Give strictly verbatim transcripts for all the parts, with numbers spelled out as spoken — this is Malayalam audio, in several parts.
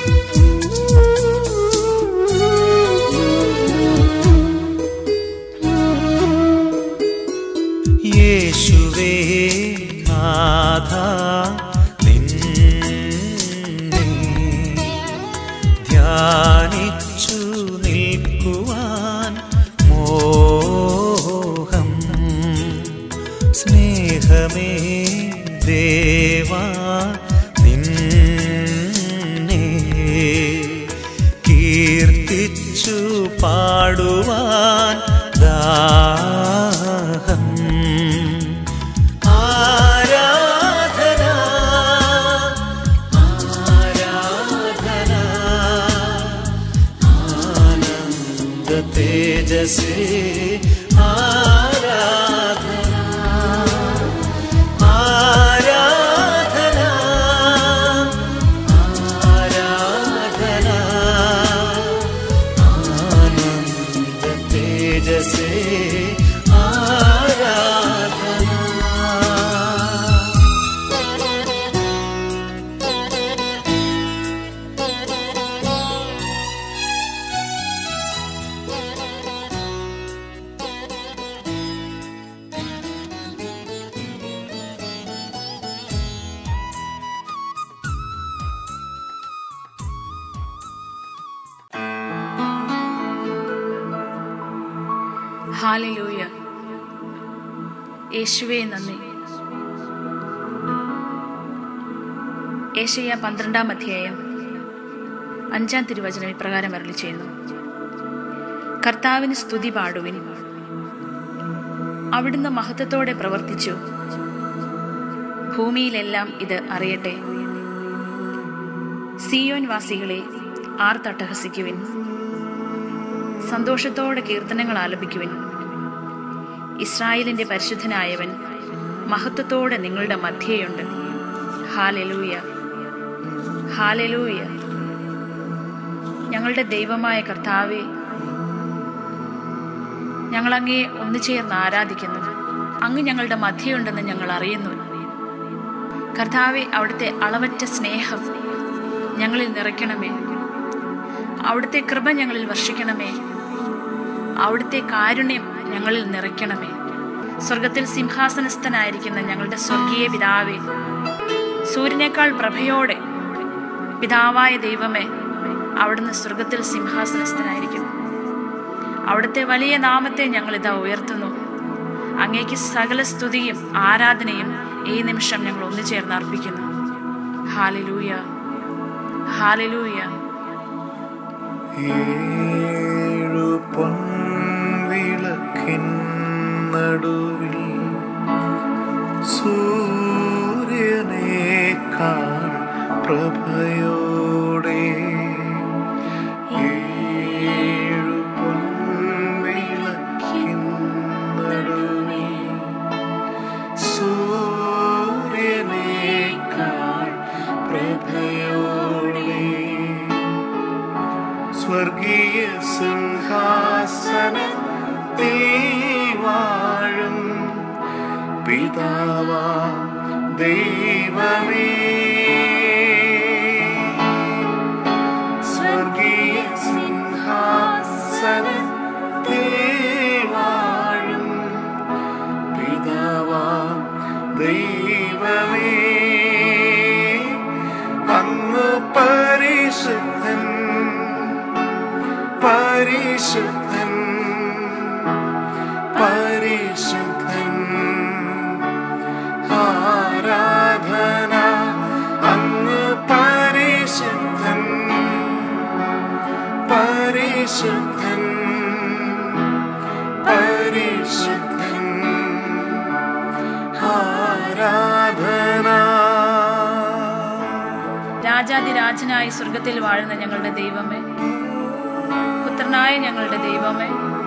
യേശുവേ നാഥ നിന്നെ ധ്യാനിച്ചു നിൽക്കുവാൻ മോഹം സ്നേഹമേ ദേവാ നിന്നെ കീർത്തിച്ചു പാടുവാൻ ദാഹം ആരാധന ആരാധന ആനന്ദ തേജസേ ആരാധന ആരാധന ആരാധന ആനന്ദ തേജസേ ഹല്ലേലൂയ. യേശുവേ നന്ദി. യെശയ്യാ പന്ത്രണ്ടാം അധ്യായം അഞ്ചാം തിരുവചനം ഇപ്രകാരം അരുളി ചെയ്യുന്നു: കർത്താവിന് സ്തുതി പാടുവിൻ, അവിടുന്ന് മഹത്വത്തോടെ പ്രവർത്തിച്ചു, ഭൂമിയിലെല്ലാം ഇത് അറിയട്ടെ. സിയോൻ വാസികളെ ആർത്തട്ടഹസിക്കുവിൻ, സന്തോഷത്തോടെ കീർത്തനങ്ങൾ ആലപിക്കുവിൻ. ഇസ്രായേലിന്റെ പരിശുദ്ധനായവൻ മഹത്വത്തോടെ നിങ്ങളുടെ മധ്യേയുണ്ട്. Hallelujah, hallelujah. ഞങ്ങളുടെ ദൈവമായ കർത്താവേ, ഞങ്ങൾ അങ്ങയെ ഒന്നുചേർന്ന് ആരാധിക്കുന്നു. അങ്ങ് ഞങ്ങളുടെ മധ്യയുണ്ടെന്ന് ഞങ്ങൾ അറിയുന്നു. കർത്താവേ, അവിടുത്തെ അളവറ്റ സ്നേഹം ഞങ്ങളിൽ നിറയ്ക്കണമേ. അവിടുത്തെ കൃപ ഞങ്ങളിൽ വർഷിക്കണമേ. അവിടുത്തെ കാരുണ്യം ഞങ്ങളിൽ നിറയ്ക്കണമേ. സ്വർഗത്തിൽ സിംഹാസനസ്ഥനായിരിക്കുന്ന ഞങ്ങളുടെ സ്വർഗീയ പിതാവേ, സൂര്യനേക്കാൾ പ്രഭയോടെ പിതാവായ ദൈവമേ, അവിടുന്ന് സ്വർഗത്തിൽ സിംഹാസനസ്ഥനായിരിക്കുന്നു. അവിടുത്തെ വലിയ നാമത്തെ ഞങ്ങളിതാ ഉയർത്തുന്നു. അങ്ങേക്ക് സകല സ്തുതിയും ആരാധനയും ഈ നിമിഷം ഞങ്ങൾ ഒന്നു ചേർന്ന് അർപ്പിക്കുന്നു. ഹല്ലേലൂയ, ഹല്ലേലൂയ. ഏഴു പൊൻവിളക്കിൻ നടുവിൽ സൂര്യനേക്കാൾ പ്രഭയോടെ ഏഴു പൊൻവിളക്കിൻ നടുവിൽ സൂര്യനേക്കാൾ പ്രഭയോടെ സ്വർഗീയ സിംഹാസനത്തിൽ വാഴും പിതാവാ ദൈവമേ, സ്വർഗീയ സിംഹാസനത്തിൽ വാഴും പിതാവാ ദൈവമേ, അങ്ങ് പരിശുദ്ധൻ പരിശുദ്ധൻ പരിശുദ്ധൻ. ആരാധന അങ്ങ് പരിശുദ്ധൻ പരിശുദ്ധൻ പരിശുദ്ധൻ. ആരാധന. രാജാതിരാജനായ സ്വർഗത്തിൽ വാഴുന്ന ഞങ്ങളുടെ ദൈവമേ, പുത്രനായ ഞങ്ങളുടെ ദൈവമേ,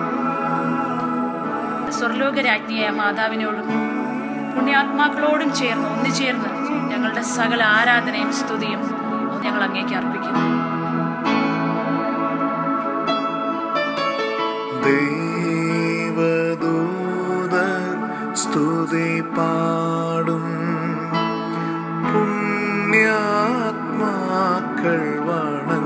സ്വർലോകരാജ്ഞിയായ മാതാവിനോടും പുണ്യാത്മാക്കളോടും ചേർന്ന് ഒന്നുചേർന്ന് ഞങ്ങളുടെ സകല ആരാധനയും സ്തുതിയും ഞങ്ങൾ അങ്ങേക്ക് അർപ്പിക്കുന്നു. ദേവദൂതർ സ്തുതി പാടും, പുണ്യാത്മാക്കൾ വണങ്ങും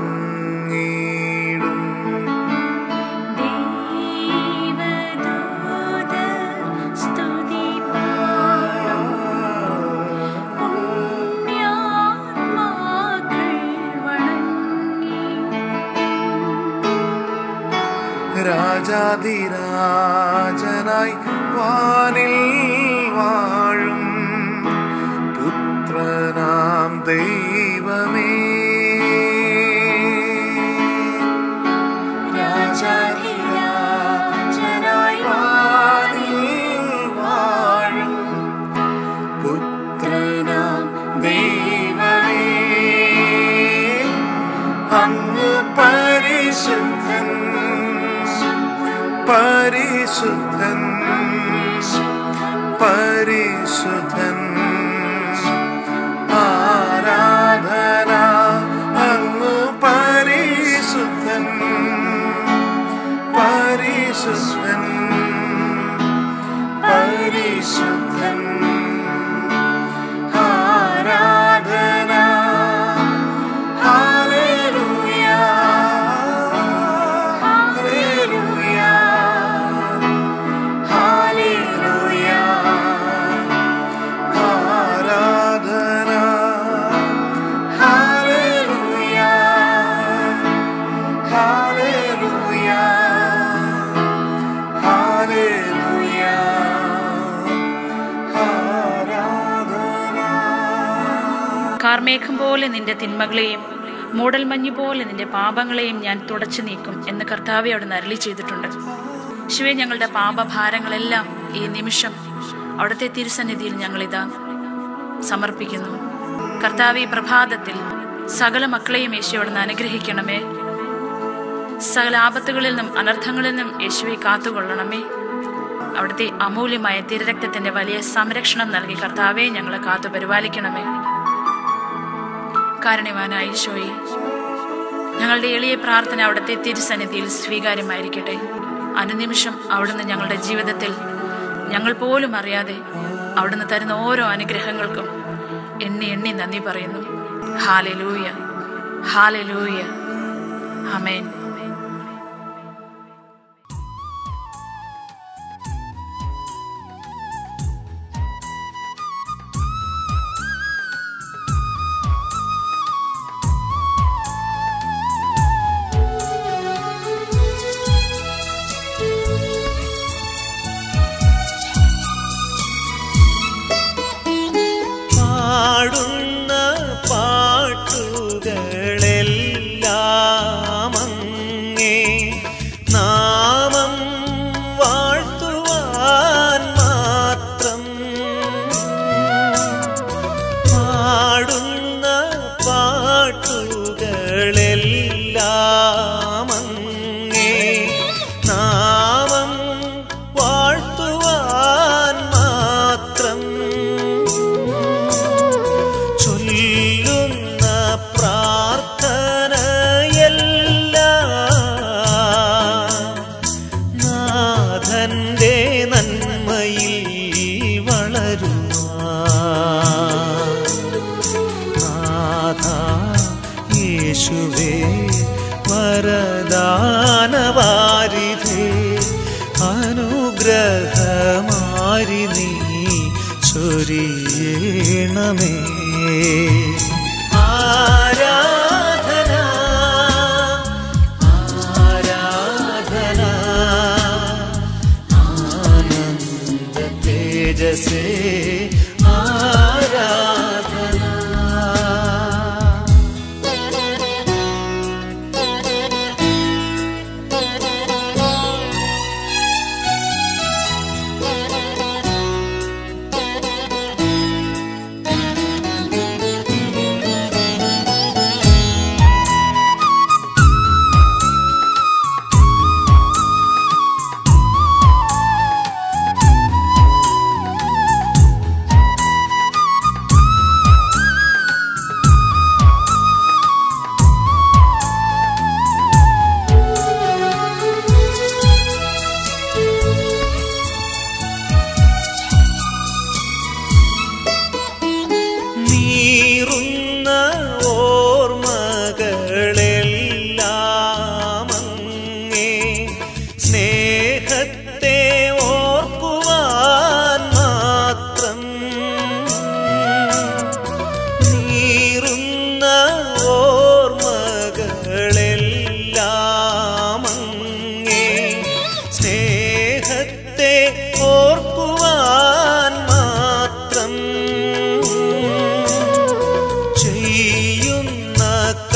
രാജാധിരാജനായി വാനിൽ വാഴും പുത്രനാം ദൈവമേ. രാജാധിരാജനായി വാനിൽ വാഴും പുത്രനാം ദൈവമേ, അങ്ങ് പരിശുദ്ധൻ പരിശുദ്ധൻ പരിശുദ്ധൻ. ആരാധന അങ്ങ് പരിശുദ്ധൻ പരിശുദ്ധൻ പരിശുദ്ധൻ. ആരാധന ഹല്ലേലൂയ ഹല്ലേലൂയ ഹല്ലേലൂയ. ആരാധന ഹല്ലേലൂയ ഹല്ലേലൂയ ഹല്ലേലൂയ. കാർമേഘം പോലെ നിന്റെ തിന്മകളെയും മൂടൽമഞ്ഞു പോലെ നിന്റെ പാപങ്ങളെയും ഞാൻ തുടച്ചു നീക്കും എന്ന് കർത്താവെ അവിടുന്ന് അരുളി ചെയ്തിട്ടുണ്ട്. ശിവേ, ഞങ്ങളുടെ പാപഭാരങ്ങളെല്ലാം ഈ നിമിഷം അവിടുത്തെ തിരുസന്നിധിയിൽ ഞങ്ങളിതാ സമർപ്പിക്കുന്നു. കർത്താവെ, പ്രഭാതത്തിൽ സകല മക്കളെയും യേശു അവിടുന്ന് അനുഗ്രഹിക്കണമേ. സകല ആപത്തുകളിൽ നിന്നും അനർത്ഥങ്ങളിൽ നിന്നും യേശുവെ കാത്തുകൊള്ളണമേ. അവിടുത്തെ അമൂല്യമായ തിരുരക്തത്തിന്റെ വലിയ സംരക്ഷണം നൽകി കർത്താവെ ഞങ്ങളെ കാത്തു പരിപാലിക്കണമേ. കാരുണ്യവാനായ ഈശോയെ, ഞങ്ങളുടെ എളിയ പ്രാർത്ഥന അവിടുത്തെ തിരുസന്നിധിയിൽ സ്വീകാര്യമായിരിക്കട്ടെ. അനുനിമിഷം അവിടുന്ന് ഞങ്ങളുടെ ജീവിതത്തിൽ ഞങ്ങൾ പോലും അറിയാതെ അവിടുന്ന് തരുന്ന ഓരോ അനുഗ്രഹങ്ങൾക്കും എണ്ണി എണ്ണി നന്ദി പറയുന്നു. ഹല്ലേലൂയ ഹല്ലേലൂയ ആമേൻ. പാടുന്ന പാട്ടുകളെല്ലാം അങ്ങേ നാമം വാഴ്ത്തുവാൻ മാത്രം. പാടുന്ന പാട്ടുകളെല്ലാം അങ്ങേ നാമം വാഴ്ത്തുവാൻ മാത്രം. ചൊല്ലുന്ന പ്രാർത്ഥനയെല്ലാം നാഥന്റെ നന്മയിൽ വളരുവാൻ. നാഥാ യേശുവേ വരദാനവാരിധേ അനുഗ്രഹമാരി നീ ചൊരിയണമേ. ആരാധന ആരാധന ആനന്ദ തേജസേ ആരാധന.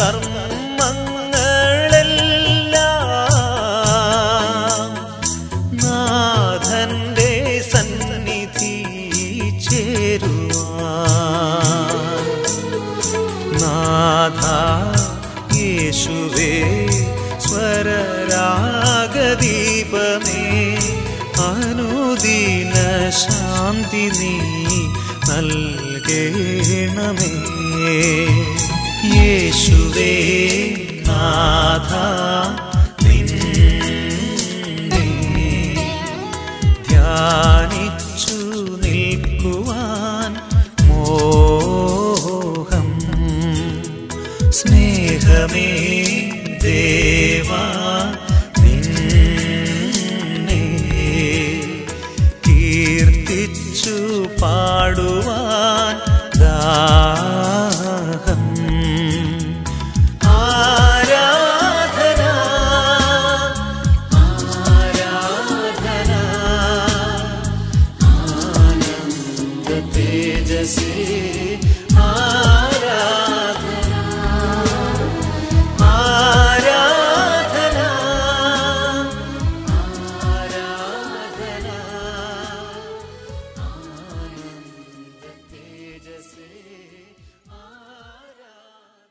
കർമ്മങ്ങളെല്ലാം നാഥന്റെ സന്നിധി ചേരുവാൻ. നാഥ യേശുവേ സ്വരരാഗദീപമേ അനുദിന ശാന്തി നീ നൽകേണമേ. യേശുവേ നാഥ നിന്നെ ധ്യാനിച്ചു നിൽക്കുവാൻ മോഹം. സ്നേഹമേ ദേവാ നിന്നെ കീർത്തിച്ചു പാടുവാൻ ദാഹം. ആരാധന ആരാധന ആനന്ദ തേജസേ ആരാധന ആരാധന ആരാധന ആനന്ദ തേജസേ ആരാധന.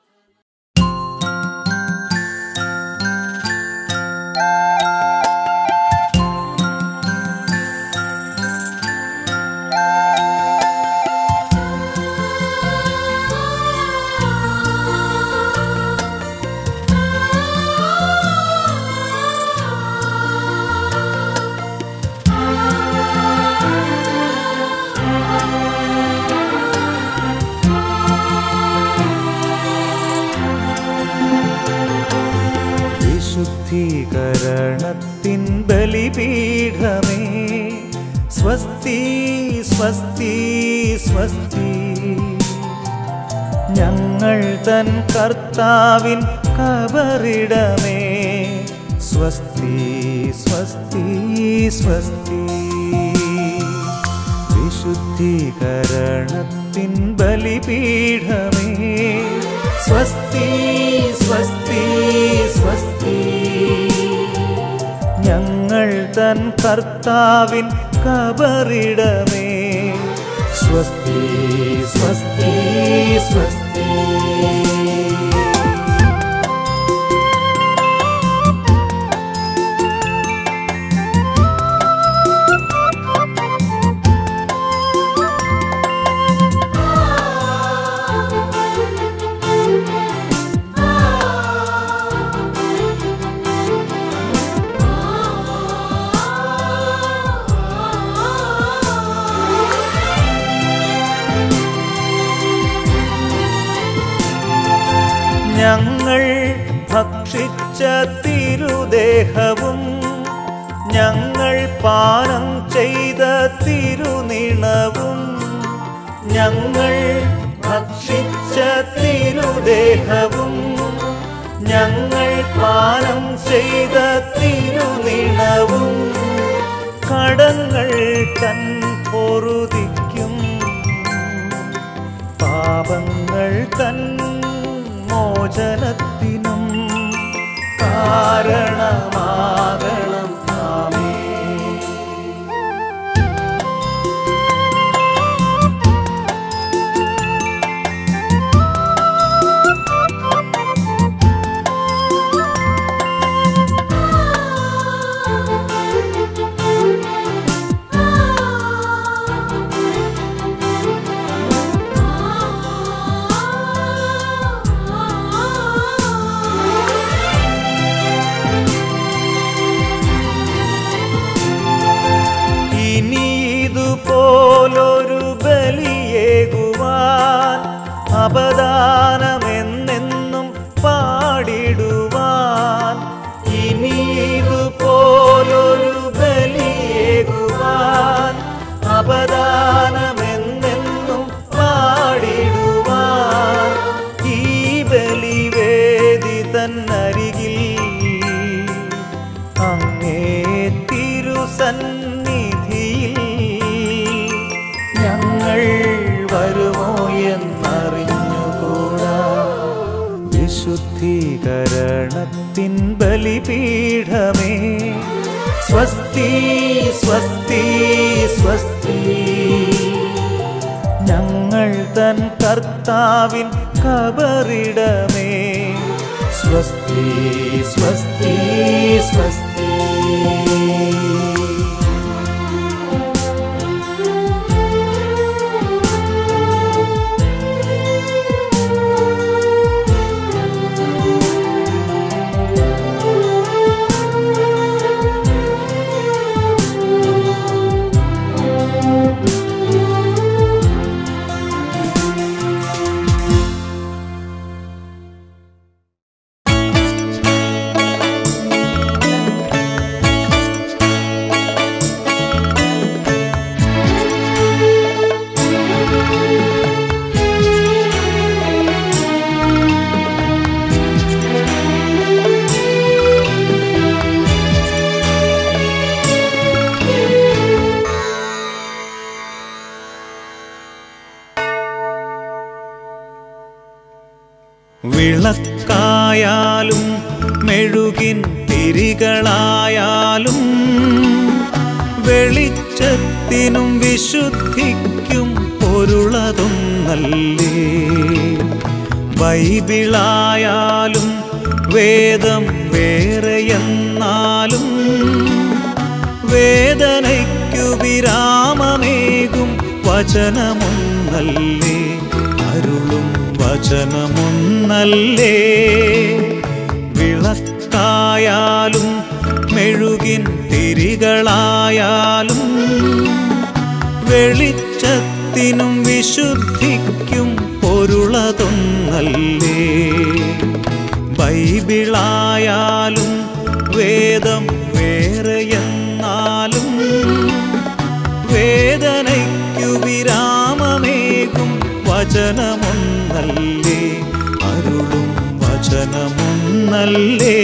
വിശുദ്ധീകരണത്തിൻ ബലിപീഠമേ സ്വസ്തി സ്വസ്തി സ്വസ്തി. ഞങ്ങൾ തൻ കർത്താവിൻ കബറിടമേ സ്വസ്തി സ്വസ്തി സ്വസ്തി. വിശുദ്ധീകരണത്തിൻ ബലിപീഠമേ സ്വസ്തി സ്വസ്തി സ്വസ്തി. ഞങ്ങൾ തൻ കർത്താവിൻ കബറിടമേ സ്വസ്തി സ്വസ്തി സ്വസ്തി. ഞങ്ങൾ ഭക്ഷിച്ച തിരുദേഹവും ഞങ്ങൾ പാനം ചെയ്ത തിരുനിണവും ഞങ്ങൾ ഭക്ഷിച്ച തിരുദേഹവും ഞങ്ങൾ പാനം ചെയ്ത തിരുനിണവും കടങ്ങൾ തൻ പൊറുതിക്കും പാപങ്ങൾ തൻ മോചനത്തിനും കാരണമാകണം ആമേൻ. പോലൊരു ബലിയേകുവാൻ അപദാനമെന്നെന്നും പാടിടുവാൻ ഇനി ഇതുപോലൊരു ബലിയേകുവാൻ അപദാനമെന്നെന്നും പാടിടുവാൻ ഈ ബലിവേദി തന്നരികിൽ അങ്ങേ തിരുസന്നിധിയിൽ ഞങ്ങൾ വരുമോ എന്നറിഞ്ഞുകൂടാ. വിശുദ്ധീകരണത്തിൻ ബലിപീഠമേ, സ്വസ്തി സ്വസ്തി സ്വസ്തി. ഞങ്ങൾ തൻ കർത്താവിൻ കബറിടമേ, സ്വസ്തി സ്വസ്തി സ്വസ്തി. വിളക്കായാലും മെഴുകിൻ തിരികളായാലും വെളിച്ചത്തിനും വിശുദ്ധിക്കും പൊരുളതൊന്നല്ലേ. ബൈബിളായാലും വേദം വേറെയെന്നാലും വേദനയ്ക്കു വിരാമമേകും വചനമൊന്നല്ലേ, അരുളും വചനമൊന്നല്ലേ. വിളക്കായാലും മെഴുകിൻ തിരികളായാലും വെളിച്ചത്തിനും വിശുദ്ധിക്കും പൊരുളതൊന്നല്ലേ. ബൈബിളായാലും വേദം വേറെയെന്നാലും വേദനയ്ക്കു വിരാമമേകും വചനമൊന്നല്ലേ, അരുളും വചനമൊന്നല്ലേ.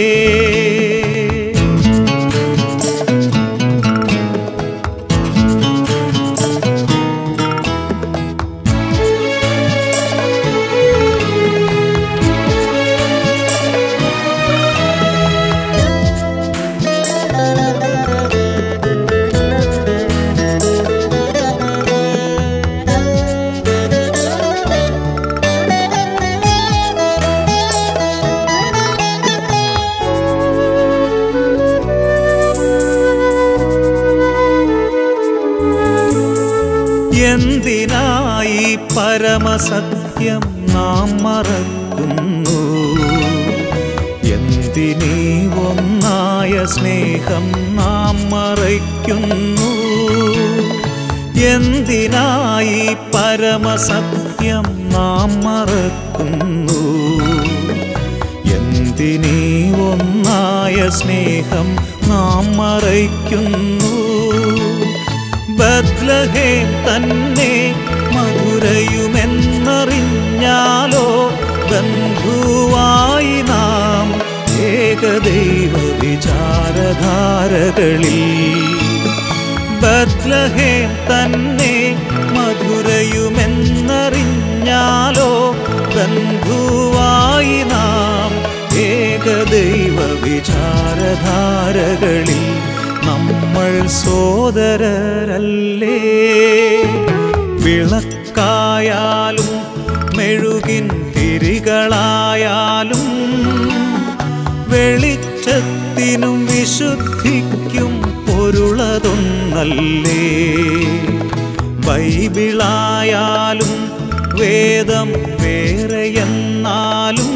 എന്തിനായി പരമസത്യം നാം മറക്കുന്നു, എന്തിനീ ഒന്നായ സ്നേഹം നാം മറയ്ക്കുന്നു. എന്തിനായി പരമസത്യം നാം മറക്കുന്നു, എന്തിനീ ഒന്നായ സ്നേഹം നാം മറയ്ക്കുന്നു. ബത്ലഹേം തന്നെ മധുരയുമെന്നറിഞ്ഞാലോ, ബന്ധുവായി നാം ഏകദൈവ വിചാരധാരകളിൽ. ബത്ലഹേം തന്നെ മധുരയുമെന്നറിഞ്ഞാലോ, ബന്ധുവായി നാം ഏകദൈവ വിചാരധാരകളിൽ. നമ്മൾ സോദരരല്ലേ. വിളക്കായാലും മെഴുകിൻ തിരികളായാലും വെളിച്ചത്തിനും വിശുദ്ധിക്കും പൊരുളതൊന്നല്ലേ. ബൈബിളായാലും വേദം വേറെയെന്നാലും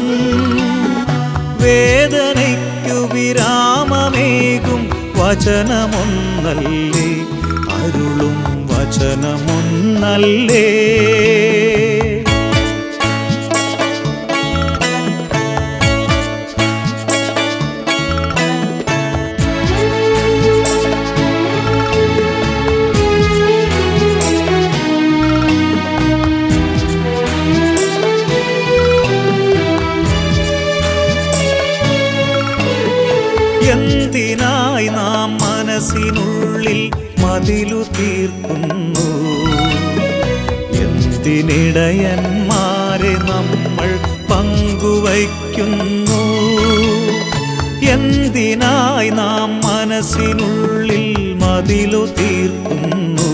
വേദനയ്ക്കു വിരാമമേകും വചനമൊന്നല്ലേ, അരുളും വചനമൊന്നല്ലേ. എന്തിനായി നാം മനസ്സിനുള്ളിൽ മതിലു തീർക്കുന്നു, എന്തിനിടയന്മാരെ നമ്മൾ പങ്കുവയ്ക്കുന്നു. പങ്കുവയ്ക്കുന്നു. എന്തിനായി നാം മനസ്സിനുള്ളിൽ മതിലു തീർക്കുന്നു?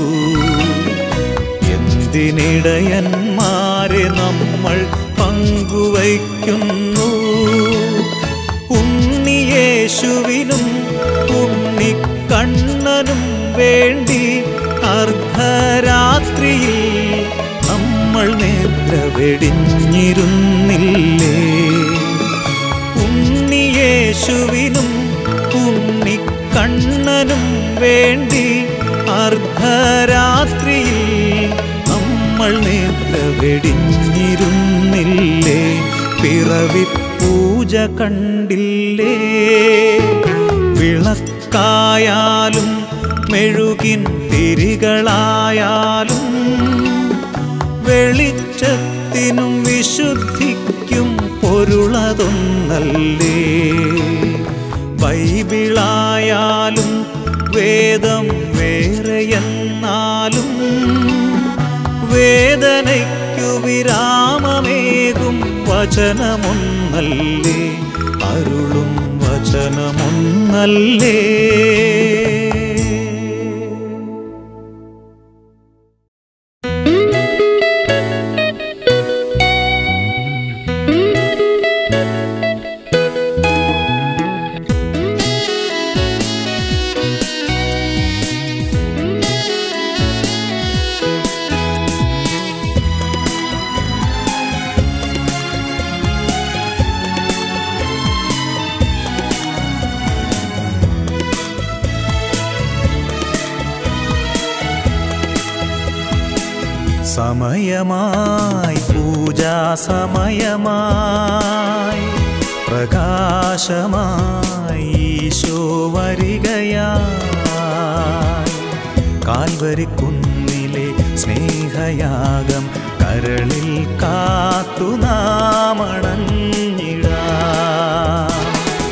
എന്തിനിടയന്മാരെ നമ്മൾ പങ്കുവയ്ക്കുന്നു? ഉണ്ണിയേശുവിനും ഉണ്ണിക്കണ്ണനും വേണ്ടി അർദ്ധരാത്രിയിൽ നമ്മൾ നേത്ര വെടിഞ്ഞിരുന്നില്ലേ? ഉണ്ണിയേശുവിനും ഉണ്ണിക്കണ്ണനും വേണ്ടി അർദ്ധരാത്രിയിൽ നമ്മൾ നേത്ര വെടിഞ്ഞിരുന്നില്ലേ? പിറവി പൂജ കണ്ടില്ലേ? വിളക്കായാലും മെഴുകിൻ തിരികളായാലും വെളിച്ചത്തിനും വിശുദ്ധിക്കും പൊരുളതൊന്നല്ലേ? ബൈബിളായാലും വേദം വേറെയെന്നാലും വേദനയ്ക്കു വിരാമമേകും വചനമൊന്നല്ലേ? അരുളും വചനമൊന്നല്ലേ? സമയമായി പൂജാ സമയമായി പ്രകാശമായി ഈശോ വരികയായി. കാൽവരിക്കുന്നിലെ സ്നേഹയാഗം കരളിൽ കാത്തു നാമണഞ്ഞിടാം.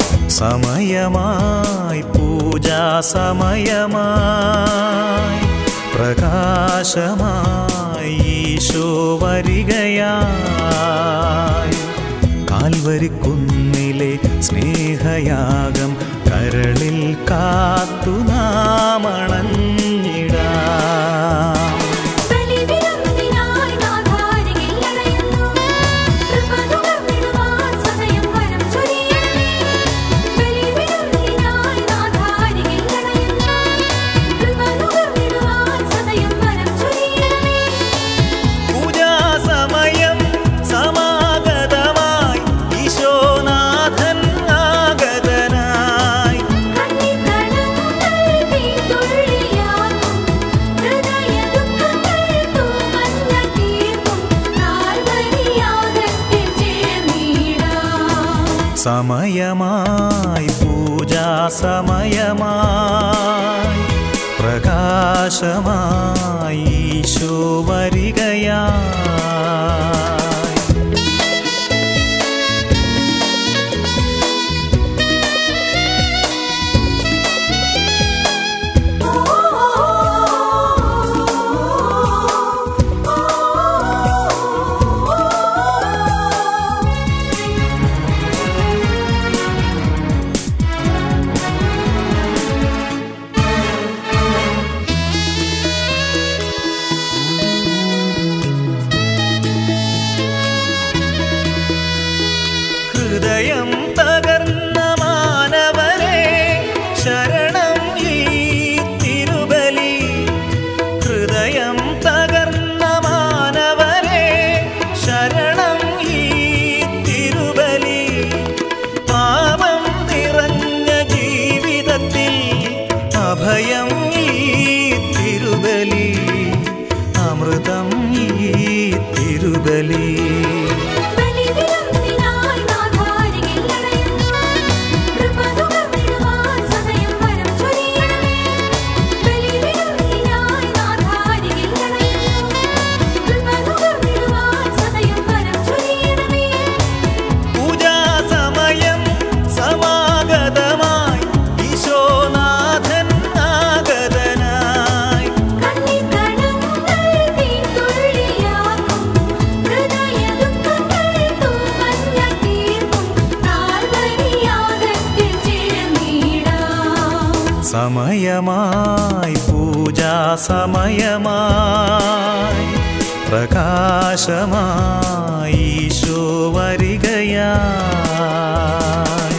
സമയമായി പൂജാ സമയമായി പ്രകാശമായി ഈശോ വരികയായി. കാൽവരിക്കുന്നിലെ സ്നേഹയാഗം കരളിൽ കാത്തു നാമണഞ്ഞിടാം. സമയമായി പൂജാ സമയമായി പ്രകാശമായി ഈശോ വരികയായി. ഹൃദയം തകർന്ന മാനവരെ ശരണം ഈ തിരുബലി. ഹൃദയം തകർന്ന മാനവരെ ശരണം ഈ തിരുബലി. പാപം നിറഞ്ഞ ജീവിതത്തിൽ അഭയം ഈ തിരുബലി. അമൃതം ഈ തിരുബലി. സമയമായി പൂജാ സമയമായി പ്രകാശമായി ഈശോ വരികയായി.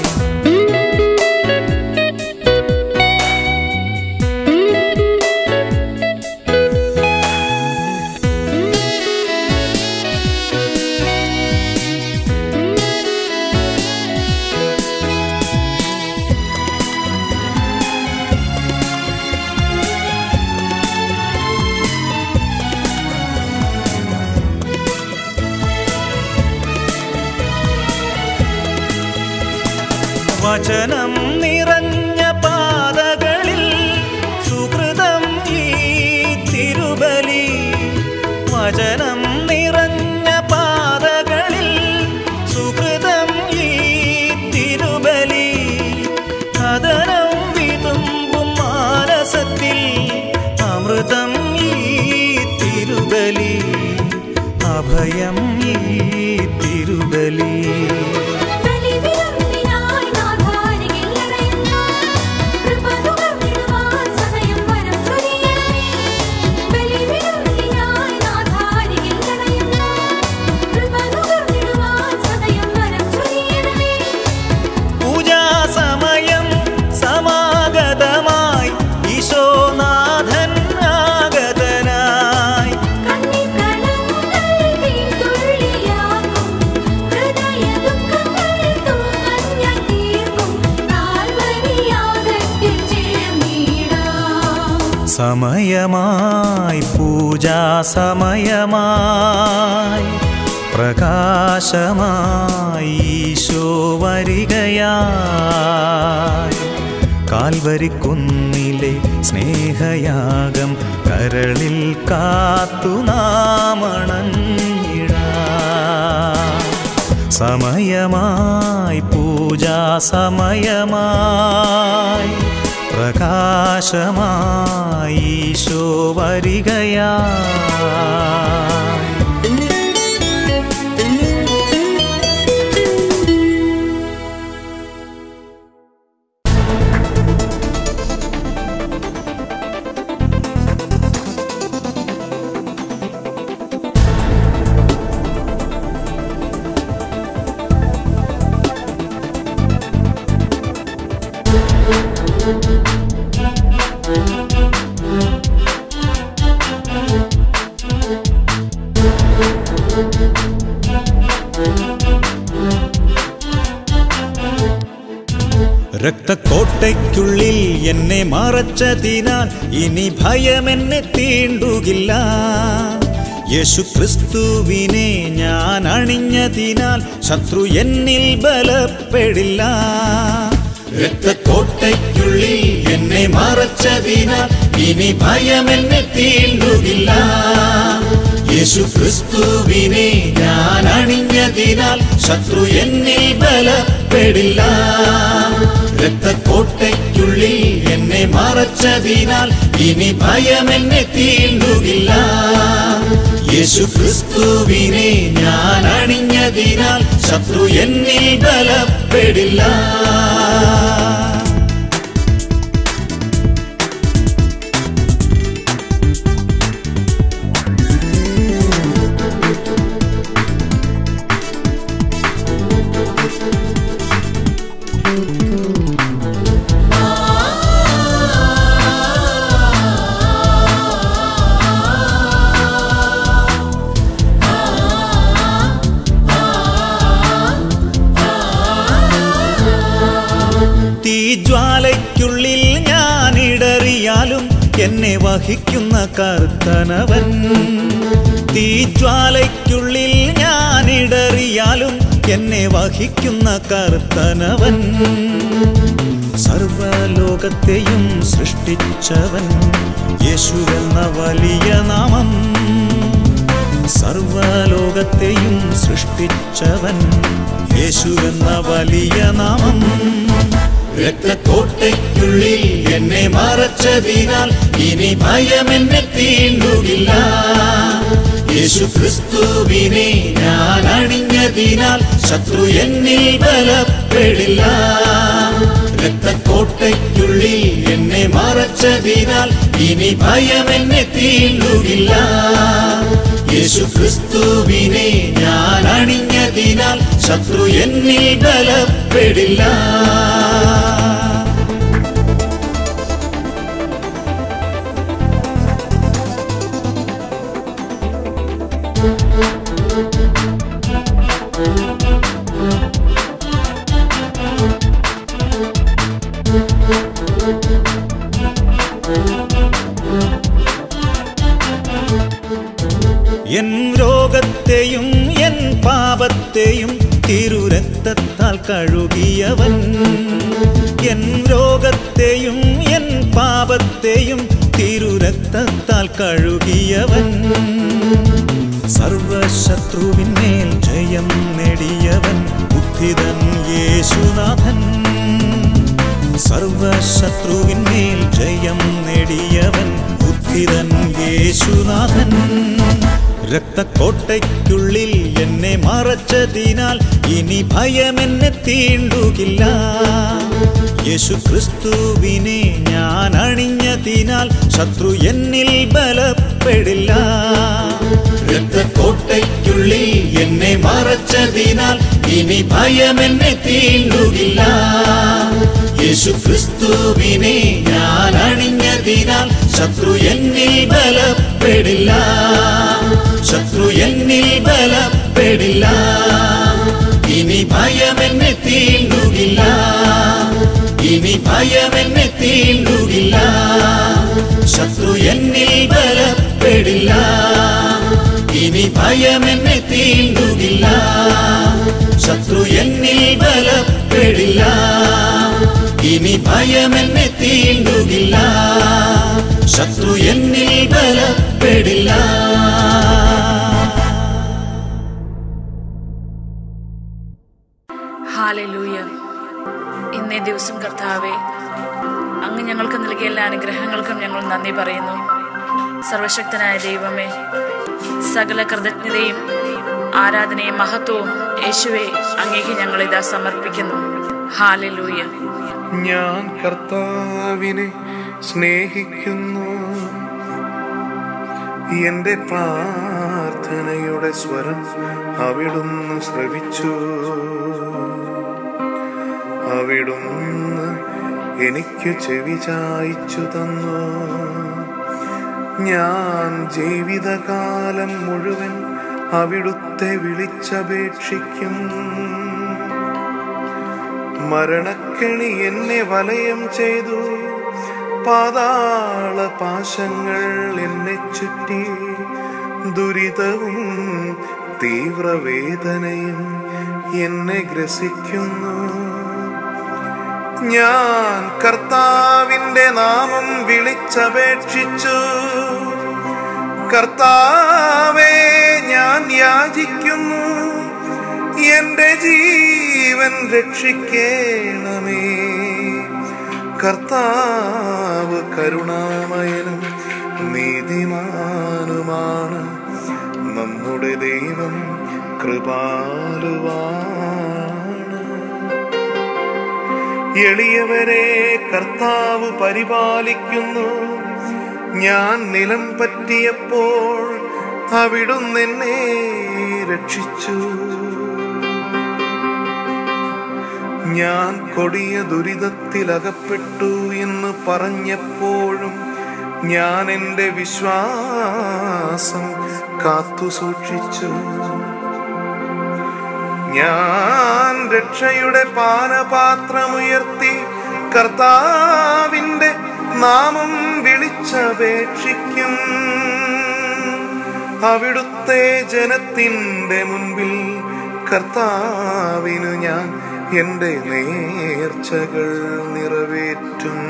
വചനം നിറഞ്ഞ പാതകളിൽ സുഹൃതം ഈ തിരുബലി. വചനം നിറഞ്ഞ പാതകളിൽ സുഹൃതം ഈ തിരുബലി. കഥനം വിതുമ്പും മാനസത്തിൽ അമൃതം ഈ തിരുബലി. അഭയം ഈ തിരുബലി. സമയമായി പൂജാ സമയമായി പ്രകാശമായി ഈശോ വരികയായി. കാൽവരിക്കുന്നിലെ സ്നേഹയാഗം കരളിൽ കാത്തു നാമണഞ്ഞിടാം. സമയമായി പൂജാ സമയമായി പ്രകാശമായി ഈശോ വരികയായി. രക്തക്കോട്ടയ്ക്കുള്ളിൽ എന്നെ മറച്ചതിനാൽ ഇനി ഭയമെന്നെ തീണ്ടുകില്ല. യേശു ക്രിസ്തുവിനെ ഞാൻ അണിഞ്ഞതിനാൽ ശത്രു എന്നിൽ ബലപ്പെടില്ല. രക്തക്കോട്ടയ്ക്കുള്ളിൽ എന്നെ മറച്ചതിനാൽ ഇനി ഭയമെന്നെ തീണ്ടുകില്ല. യേശു ക്രിസ്തുവിനെ ഞാൻ അണിഞ്ഞതിനാൽ ശത്രു എന്നിൽ ബലപ്പെടില്ല. രക്തക്കോട്ടയ്ക്കുള്ളിൽ എന്നെ മറച്ചതിനാൽ ഇനി ഭയമെന്നെ തീണ്ടുകില്ല. യേശു ക്രിസ്തുവിനെ ഞാൻ അണിഞ്ഞതിനാൽ ശത്രു എന്നിൽ ബലപ്പെടില്ല. തീജ്വാലയ്ക്കുള്ളിൽ ഞാനിടറിയാലും എന്നെ വഹിക്കുന്ന കർത്തനവൻ. തീജ്വാലയ്ക്കുള്ളിൽ ഞാനിടറിയാലും എന്നെ വഹിക്കുന്ന കർത്തനവൻ. സർവലോകത്തെയും സൃഷ്ടിച്ചവൻ യേശുവെന്ന വലിയ നാമം. സർവലോകത്തെയും സൃഷ്ടിച്ചവൻ യേശുവെന്ന വലിയ നാമം. രക്തക്കോട്ടയ്ക്കുള്ളിൽ എന്നെ മറച്ചതിനാൽ ഇനി ഭയമെന്നെ തീണ്ടുകില്ല. യേശു ക്രിസ്തുവിനെ ഞാൻ അണിഞ്ഞതിനാൽ ശത്രു എന്നിൽ ബലപ്പെടില്ല. രക്തക്കോട്ടയ്ക്കുള്ളിൽ എന്നെ മറച്ചതിനാൽ ഇനി ഭയം എന്നെ തീണ്ടുകില്ല. യേശു ക്രിസ്തുവിനെ ഞാൻ അണിഞ്ഞതിനാൽ ശത്രു എന്നിൽ ബലപ്പെടില്ല. എൻ രോഗത്തെയും എൻ പാപത്തെയും തിരുരക്തത്താൽ കഴുകിയവൻ. എൻ രോഗത്തെയും എൻ പാപത്തെയും തിരുരക്തത്താൽ കഴുകിയവൻ. സർവശത്രുവിന്മേൽ ജയം നേടിയവൻ ഉദ്ധിതൻ യേശുനാഥൻ. സർവശത്രുവിന്മേൽ ജയം നേടിയവൻ ഉദ്ധിതൻ യേശുനാഥൻ. രക്തക്കോട്ടയ്ക്കുള്ളിൽ എന്നെ മറച്ചതിനാൽ ഇനി ഭയം എന്നെ തീണ്ടുകില്ല. യേശു ക്രിസ്തുവിനെ ഞാൻ അണിഞ്ഞതിനാൽ ശത്രു എന്നിൽ ബലപ്പെടില്ല. രക്തക്കോട്ടയ്ക്കുള്ളിൽ എന്നെ മറച്ചതിനാൽ ഇനി ഭയം എന്നെ തീണ്ടുകില്ല. യേശു ക്രിസ്തുവിനെ ഞാൻ അണിഞ്ഞതിനാൽ ശത്രു എന്നിൽ ബലപ്പെടില്ല. ശത്രു എന്നിൽ ബലപ്പെടില്ല. ഇനി ഭയം എന്നെ തീണ്ടുകില്ല. ഇനി ഭയം എന്നെ തീണ്ടുകില്ല. ശത്രു എന്നിൽ ബലപ്പെടില്ല. ഇനി ഭയം എന്നെ തീണ്ടുകില്ല. ശത്രു എന്നിൽ ബലപ്പെടില്ല. ഇനി ഭയം എന്നെ തീണ്ടുകില്ല. ശത്രു എന്നിൽ ബലപ്പെടില്ല. ഹല്ലേലൂയ. ഇന്നേ ദിവസം കർത്താവേ, അങ്ങ് ഞങ്ങൾക്ക് നൽകിയ എല്ലാ അനുഗ്രഹങ്ങൾക്കും ഞങ്ങൾ നന്ദി പറയുന്നു. സർവശക്തനായ ദൈവമേ, സകല കൃതജ്ഞതയും ആരാധനയും മഹത്വവും യേശുവേ അങ്ങേക്ക് ഞങ്ങൾ ഇതാ സമർപ്പിക്കുന്നു. ഹല്ലേലൂയ. ഞാൻ കർത്താവിനെ സ്നേഹിക്കുന്നു. എന്റെ പ്രാർത്ഥനയുടെ സ്വരം അവിടുന്ന് ശ്രവിച്ചു. അവിടുന്ന് എനിക്ക് ചെവി ചായ്ച്ചു തന്നു. ഞാൻ ജീവിതകാലം മുഴുവൻ അവിടുത്തെ വിളിച്ചപേക്ഷിക്കും. മരണക്കെണി എന്നെ വലയം ചെയ്തു. പാതാള പാശങ്ങൾ എന്നെ ചുറ്റി. ദുരിതവും തീവ്രവേദനയും എന്നെ ഗ്രസിക്കുന്നു. ഞാൻ കർത്താവിന്റെ നാമം വിളിച്ചപേക്ഷിച്ചു. കർത്താവേ, ഞാൻ യാചിക്കുന്നു, എന്റെ ജീവൻ രക്ഷിക്കേണമേ. കർത്താവ് കരുണാമയനും നീതിമാനുമാണ്. നമ്മുടെ ദൈവം കൃപാലുവാണ്. എളിയവരെ കർത്താവ് പരിപാലിക്കുന്നു. ഞാൻ നിലം പറ്റിയപ്പോൾ അവിടുന്ന് എന്നെ രക്ഷിച്ചു. ഞാൻ കൊടിയ ദുരിതത്തിലകപ്പെട്ടു എന്ന് പറഞ്ഞപ്പോഴും ഞാൻ എൻ്റെ വിശ്വാസം കാത്തു സൂക്ഷിച്ചു. ഞാൻ രക്ഷയുടെ പാനപാത്രമുയർത്തി കർത്താവിന്റെ നാമം വിളിച്ചപേക്ഷിക്കും. അവിടുത്തെ ജനത്തിന്റെ മുൻപിൽ കർത്താവിനു ഞാൻ എന്റെ നേർച്ചകൾ നിറവേറ്റും.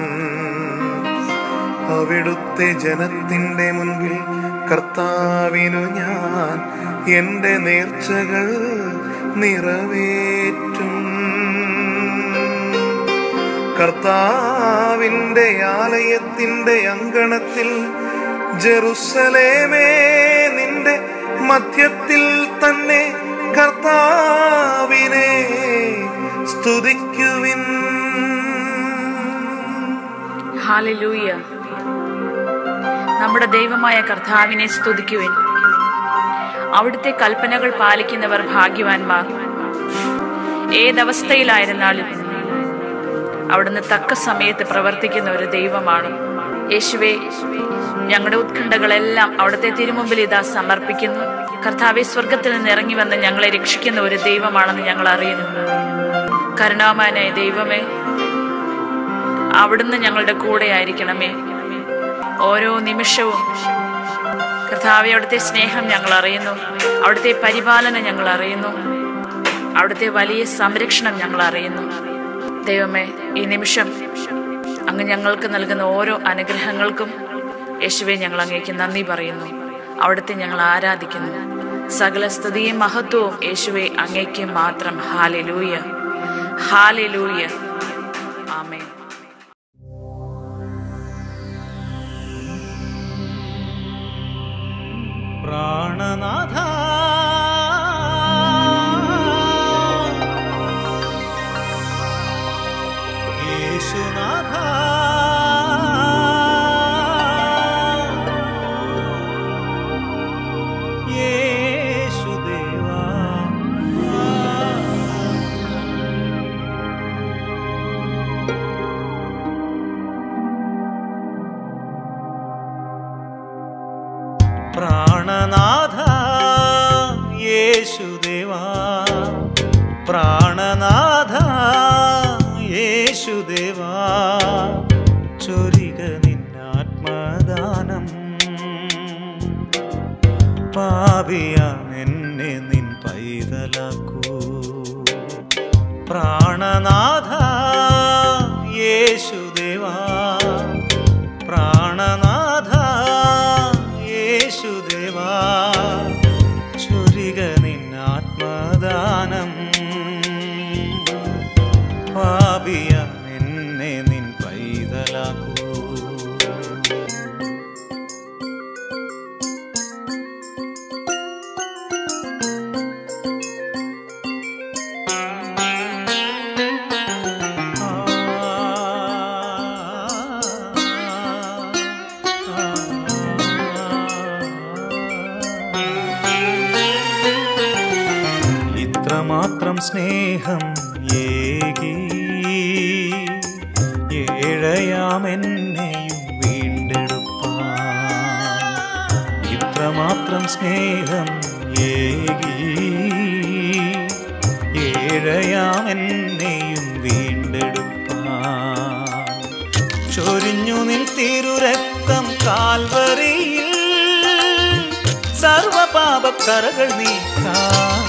അവിടുത്തെ ജനത്തിന്റെ മുൻപിൽ കർത്താവിനു ഞാൻ എന്റെ നേർച്ചകൾ നിറവേറ്റും. കർത്താവിന്റെ ആലയത്തിന്റെ അങ്കണത്തിൽ ജെറുസലേമേ, നിന്റെ മധ്യത്തിൽ തന്നെ കർത്താവിനെ സ്തുതിക്കുവിൻ. ഹല്ലേലൂയ. നമ്മുടെ ദൈവമായ കർത്താവിനെ സ്തുതിക്കുവിൻ. അവിടുത്തെ കൽപ്പനകൾ പാലിക്കുന്നവർ ഭാഗ്യവാന്മാർ. ഏതവസ്ഥയിലായിരുന്നാലും അവിടുന്ന് തക്ക സമയത്ത് പ്രവർത്തിക്കുന്ന ഒരു ദൈവമാണ്. യേശുവേ, ഞങ്ങളുടെ ഉത്കണ്ഠകളെല്ലാം അവിടുത്തെ തിരുമുമ്പിൽ ഇതാ സമർപ്പിക്കുന്നു. കർത്താവെ, സ്വർഗത്തിൽ നിന്ന് ഇറങ്ങി വന്ന് ഞങ്ങളെ രക്ഷിക്കുന്ന ഒരു ദൈവമാണെന്ന് ഞങ്ങൾ അറിയുന്നു. കരുണാമയനായ ദൈവമേ, അവിടുന്ന് ഞങ്ങളുടെ കൂടെ ആയിരിക്കണമേ. ഓരോ നിമിഷവും കർത്താവെ, അവിടുത്തെ സ്നേഹം ഞങ്ങൾ അറിയുന്നു. അവിടുത്തെ പരിപാലനം ഞങ്ങൾ അറിയുന്നു. അവിടുത്തെ വലിയ സംരക്ഷണം ഞങ്ങൾ അറിയുന്നു. ദൈവമേ, ഈ നിമിഷം അങ്ങ് ഞങ്ങൾക്ക് നൽകുന്ന ഓരോ അനുഗ്രഹങ്ങൾക്കും യേശുവെ ഞങ്ങൾ അങ്ങേക്ക് നന്ദി പറയുന്നു. അവിടുത്തെ ഞങ്ങൾ ആരാധിക്കുന്നു. സകല സ്തുതിയും മഹത്വവും യേശുവെ അങ്ങേക്ക് മാത്രം. ഹല്ലേലൂയ, ഹല്ലേലൂയ, ആമേൻ. പ്രാണനാഥ യേശുനാഥ യേശുദേവാ പ്രാണനാഥ യേശുദേവാ പ്രാണനാഥ യേശുദേവാ ചൊരിക നിന്നാത്മദാനം പാപിയാണെന്നെ നിൻ പൈതലാക്കൂ പ്രാണനാഥ യേശുദേവാ പ്രാണനാഥ യേശുദേവാ ചൊരിക നിന്നാത്മദാനം പാപിയാണെന്നെ നിൻ പൈതലാക്കൂ ഇത്രമാത്രം സ്നേഹം ഏകി ഏഴയാമെന്നെയും വീണ്ടെടുപ്പാൻ ഇത്രമാത്രം സ്നേഹം ഏകി ഏഴയാമെന്നെയും വീണ്ടെടുപ്പാൻ ചൊരിഞ്ഞു നിൻ തിരുരക്തം കാൽവരിയിൽ സർവപാപക്കറകൾ നീക്കാൻ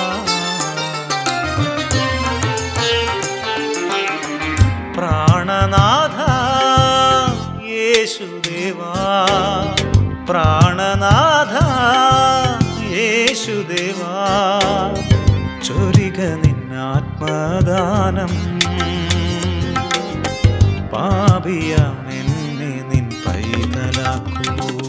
പ്രാണനാഥ യേശുദേവാ പ്രാണനാഥ യേശുദേവാ ചൊരിക നിന്നാത്മദാനം പാപിയാണെന്നെ നിൻ പൈതലാക്കൂ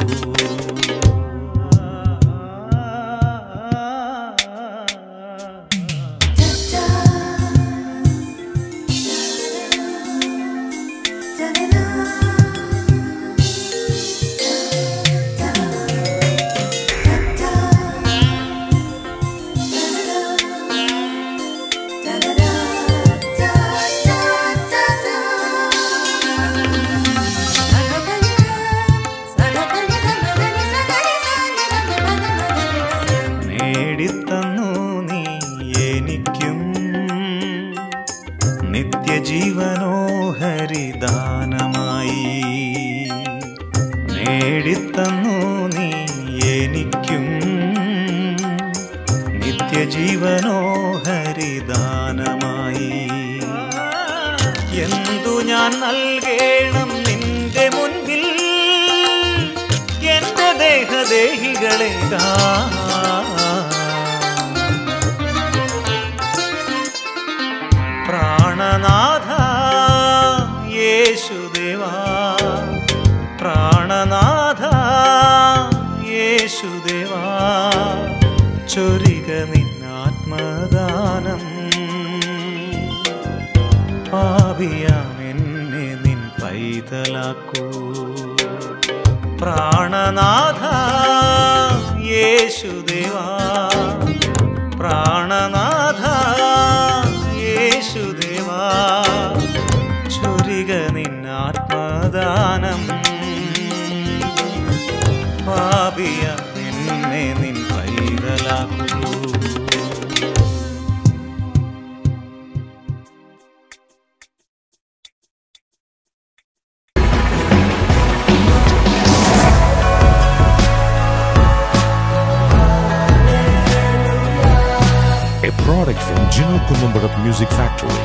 നേടിത്തന്നു നീ എനിക്കും നിത്യജീവനോ ഹരിദാനമായി നേടിത്തന്നു നീ എനിക്കും നിത്യജീവനോ ഹരിദാനമായി എന്തു ഞാൻ നൽകേണം നിന്റെ മുൻപിൽ എന്റെ ദേഹദേഹികളെ പ്രാണനാഥ യേശുദേവാ പ്രാണനാഥ യേശുദേവാ ചൊരിക നിന്നാത്മദാനം പാപിയാമെന്നെ നിൻ പൈതലാക്കൂ പൈതലാക്കൂ. പ്രാണനാഥ യേശുദേവാ, പ്രാണനാഥ യേശുദേവാ, ചൊരിക നിന്നാത്മദാനം, പാപിയ നിന്നെ നിൻ പൈതലാക്കൂ. A product from Gino Columbarat Music Factory.